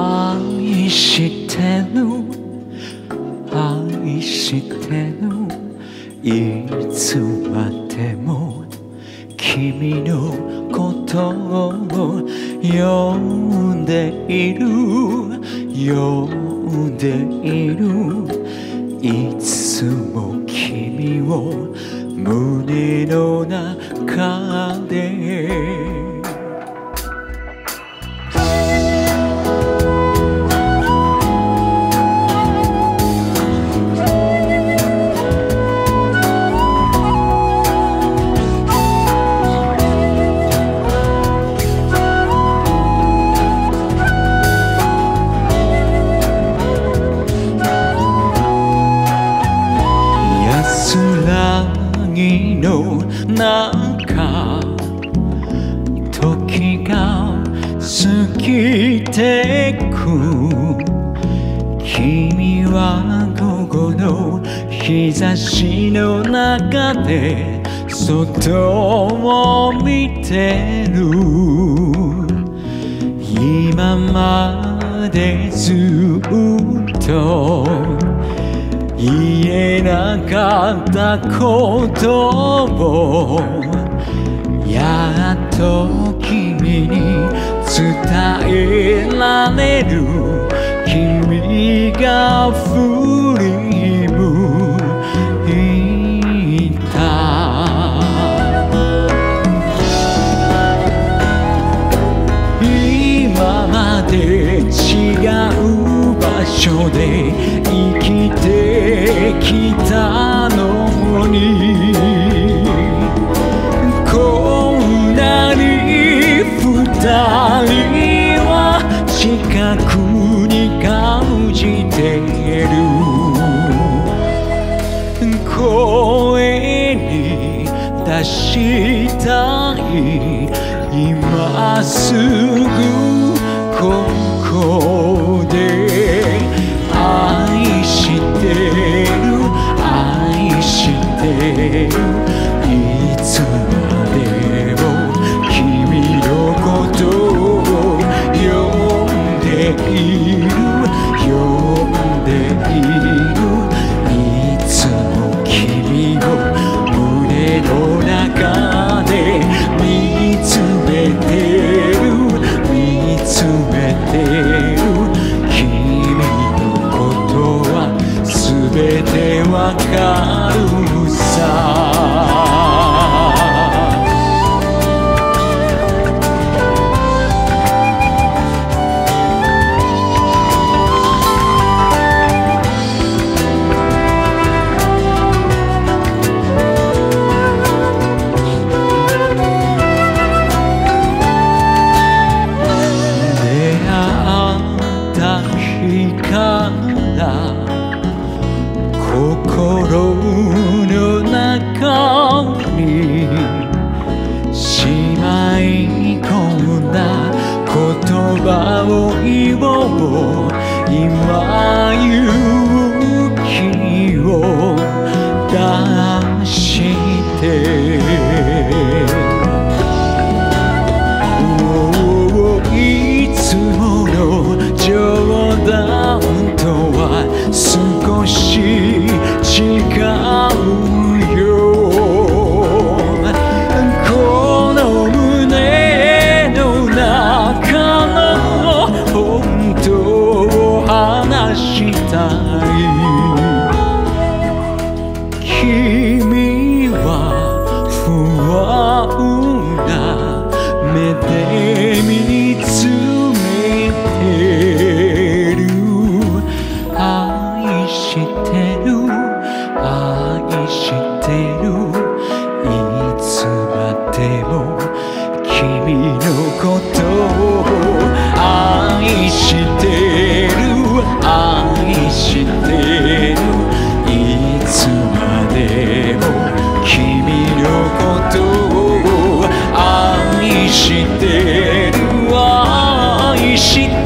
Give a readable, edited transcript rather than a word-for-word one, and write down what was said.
愛してる愛してるいつまでも君のことを呼んでいる呼んでいるいつも君を胸の中で安らぎの中時が過ぎてく君は午後の日差しの中で外を見てる今までずっと言えなかったことをやっと君に伝えられる君が振り向いた今まで違う場所で生きてきたのにこんなに二人は近くに感じてる声に出したい今すぐここで愛してる愛してるいつまでも君のことを呼んでいる呼んでいるいつも君を胸の中で見つめてる見つめてる全てわかるさ出会った日から心の中にしまい込んだ言葉を言おう今勇気を出していつもの冗談とは少し違うよこの胸の中の本当を話したい君は不安な目で見つめてる愛してる愛してるいつまでも君のことを愛してる愛してるいつまでも君のことを愛してる愛してる